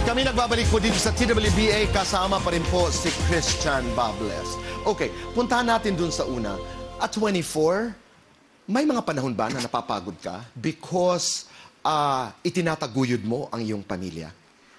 Kami nagbabalik po dito sa TWBA, kasama pa rin po si Christian Bables. Okay, puntahan natin dun sa una. At 24, may mga panahon ba na napapagod ka because itinataguyod mo ang iyong pamilya?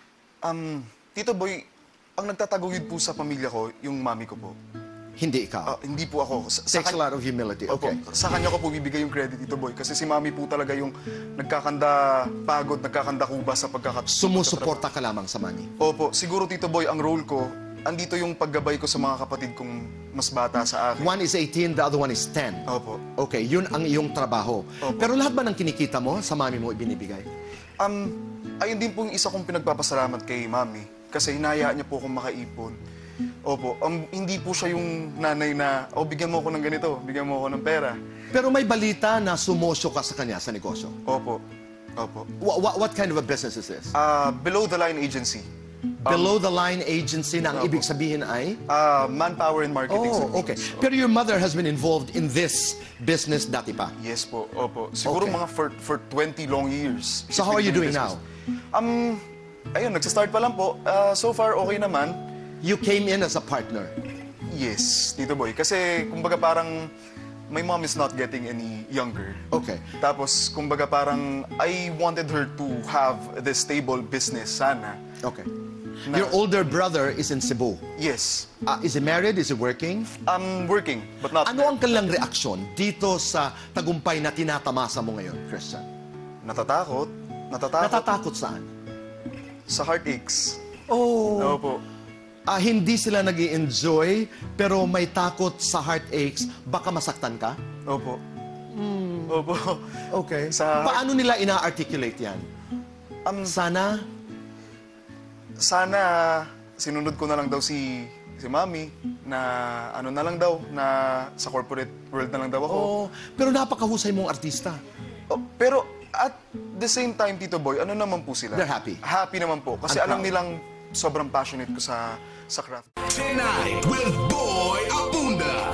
Tito Boy, ang nagtataguyod po sa pamilya ko, yung mami ko po. Hindi ikaw? Hindi po ako. Takes a lot of humility. Okay. Opo, sa kanya ko po bibigay yung credit, Tito Boy. Kasi si mami po talaga yung nagkakanda pagod, nagkakanda kuba sa Sumusuporta ka lamang sa mami? Opo, siguro Tito Boy, ang role ko, andito yung paggabay ko sa mga kapatid kong mas bata sa akin. One is 18, the other one is 10. Opo. Okay, yun ang iyong trabaho. Opo. Pero lahat ba ng kinikita mo sa mami mo ibinibigay? Ayun din po yung isa kong pinagpapasalamat kay mami. Kasi hinahayaan niya po akong makaipon. Opo, hindi po siya yung nanay na, bigyan mo ako ng ganito, bigyan mo ako ng pera. Pero may balita na sumosyo ka sa kanya sa negosyo. Opo, opo. What kind of a business is this? Below the line agency. Below the line agency na ang ibig sabihin ay? Manpower and marketing. Oh, okay. Pero your mother has been involved in this business dati pa? Yes po, opo. Siguro Okay. mga for 20 long years. So how are you doing now? Ayun, nagsastart pa lang po. So far, okay naman. You came in as a partner. Yes, Tito Boy. Kasi, kumbaga parang, my mom is not getting any younger. Okay. Tapos, kumbaga parang, I wanted her to have this stable business sana. Okay. Your older brother is in Cebu. Yes. Is he married? Is he working? I'm working, but not... Ano ang kanilang reaksyon dito sa tagumpay na tinatamasa mo ngayon, Christian? Natatakot. Natatakot saan? Sa heartaches. Oh. Opo. Hindi sila nag-i-enjoy, pero may takot sa heartaches, baka masaktan ka? Opo. Opo. Okay. Sa- Paano nila ina-articulate yan? Sana? Sana sinunod ko na lang daw si Mami na ano na lang daw, na sa corporate world na lang daw ako. Oh, pero napakahusay mong artista. Pero at the same time, Tito Boy, ano naman po sila? They're happy. Happy naman po. Kasi I'm alam proud. nilang sobrang passionate ko sa craft. Tonight with Boy Abunda.